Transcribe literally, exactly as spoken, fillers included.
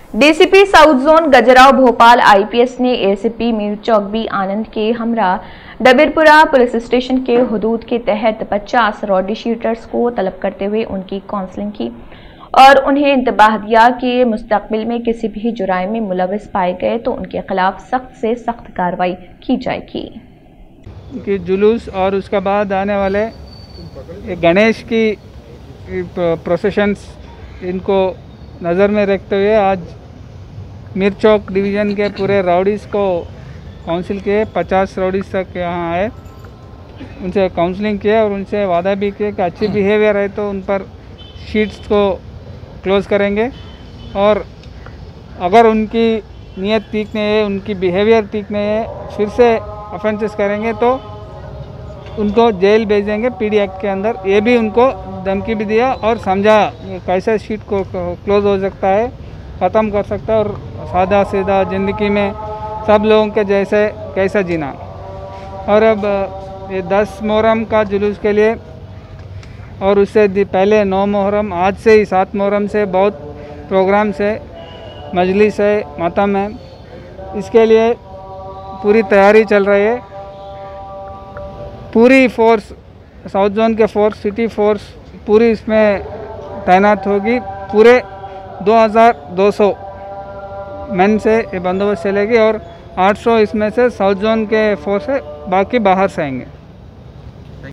DCP south zone Gajarao Bhupal IPS ने ACP Mir चौकबी आनंद के हमरा डबीरपुरा पुलिस स्टेशन के हुदूद के तहत पचास रॉडी शीटर्स को तलब करते हुए उनकी काउंसलिंग की और उन्हें इंतबाह दिया कि मुस्तकबिल में किसी भी जुराइम में मुलविस पाए गए तो उनके खिलाफ सख्त से सख्त कार्रवाई की जाएगी। कि जुलूस और उसके बाद आने वाले गणेश की प्रोसेशंस इनको नज़र में रखते हुए आज मीर चौक डिवीज़न के पूरे राउडीज़ को काउंसिल किए। पचास राउडीज़ तक यहाँ आए, उनसे काउंसलिंग किए और उनसे वादा भी किए कि अच्छी बिहेवियर है तो उन पर शीट्स को क्लोज़ करेंगे और अगर उनकी नीयत ठीक नहीं है, उनकी बिहेवियर ठीक नहीं है, फिर से ऑफेंसेस करेंगे तो उनको जेल भेजेंगे पीडी एक्ट के अंदर। ये भी उनको धमकी भी दिया और समझा कैसे शीट को क्लोज हो सकता है, ख़त्म कर सकता है और सादा सीधा ज़िंदगी में सब लोगों के जैसे कैसा जीना। और अब ये दस मुहर्रम का जुलूस के लिए और उससे पहले नौ मुहर्रम, आज से ही सात मुहर्रम से बहुत प्रोग्राम्स है, मजलिस है, मातम है, इसके लिए पूरी तैयारी चल रही है। पूरी फोर्स साउथ जोन के फोर्स, सिटी फोर्स पूरी इसमें तैनात होगी। पूरे दो हज़ार दो सौ मैन से ये बंदोबस्त चलेगी और आठ सौ इसमें से साउथ जोन के फोर्स है, बाकी बाहर से आएंगे।